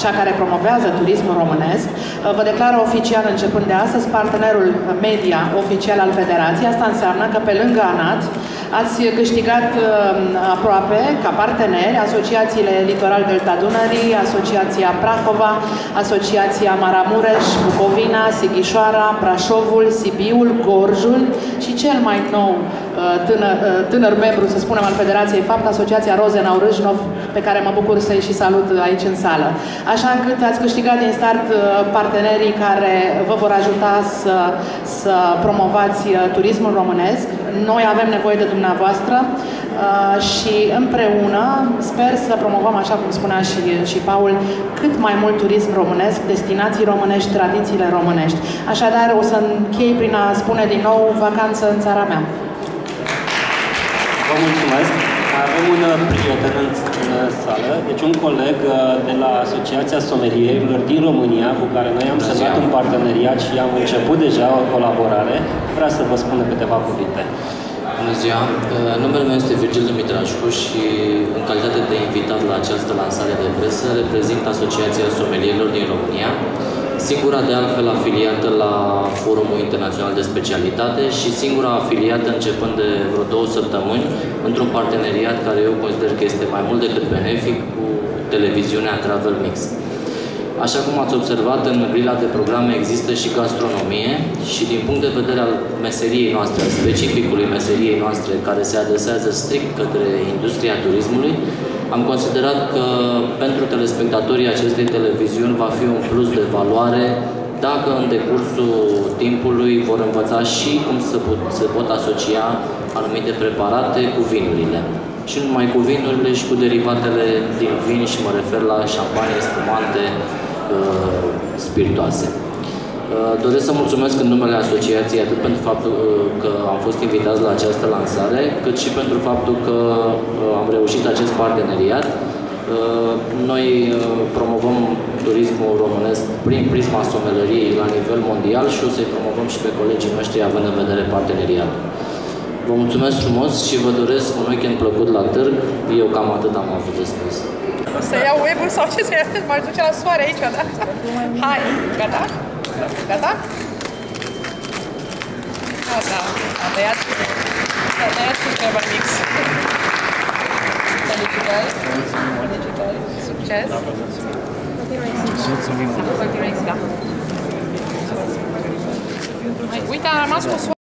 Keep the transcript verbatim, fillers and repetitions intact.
cea care promovează turismul românesc, vă declară oficial începând de astăzi partenerul media oficial al Federației. Asta înseamnă că pe lângă ANAT ați câștigat aproape ca parteneri asociațiile Litoral Delta Dunării, Asociația Prahova, Asociația Maramureș, Bucovina, Sighișoara, Brașovul, Sibiul, Gorjul și cel mai nou tânăr, tânăr membru, să spunem, al Federației Fapt, Asociația Rozenau Râșnov, pe care mă bucur să-i și salut aici în sală. Așa încât ați câștigat din start partenerii care vă vor ajuta să, să promovați turismul românesc. Noi avem nevoie de dumneavoastră și împreună sper să promovăm, așa cum spunea și, și Paul, cât mai mult turism românesc, destinații românești, tradițiile românești. Așadar, o să închei prin a spune din nou vacanță în țara mea. Vă mulțumesc. Avem un prieten în, în sală, deci un coleg de la Asociația Somelierilor din România, cu care noi am semnat un parteneriat și am început deja o colaborare. Vreau să vă spun câteva cuvinte. Bună ziua! Numele meu este Virgil Dumitrașcu și în calitate de invitat la această lansare de presă reprezint Asociația Somelierilor din România, singura de altfel afiliată la Forumul Internațional de Specialitate și singura afiliată începând de vreo două săptămâni într-un parteneriat care eu consider că este mai mult decât benefic cu televiziunea Travel Mix. Așa cum ați observat, în grila de programe există și gastronomie și din punct de vedere al meseriei noastre, al specificului meseriei noastre, care se adresează strict către industria turismului, am considerat că pentru telespectatorii acestei televiziuni va fi un plus de valoare dacă în decursul timpului vor învăța și cum se pot, se pot asocia anumite preparate cu vinurile. Și nu numai cu vinurile, și cu derivatele din vin, și mă refer la șampanie, spumante, uh, spiritoase. Uh, doresc să mulțumesc în numele asociației atât pentru faptul uh, că am fost invitați la această lansare, cât și pentru faptul că uh, am reușit acest parteneriat. Uh, noi uh, promovăm turismul românesc prin prisma someleriei la nivel mondial și o să-i promovăm și pe colegii noștri având în vedere parteneriatul. Vă mulțumesc frumos și vă doresc un weekend plăcut la târg. Eu cam atât am avut de spus. O să iau web-ul sau ce să iau? M-aș duce la soare aici, da? Hai! Gata? Gata? Gata. A tăiat a tăiat cu Travel Mix. Felicitări! Felicitări! Succes! Mulțumim! Mulțumim! Uite, am rămas cu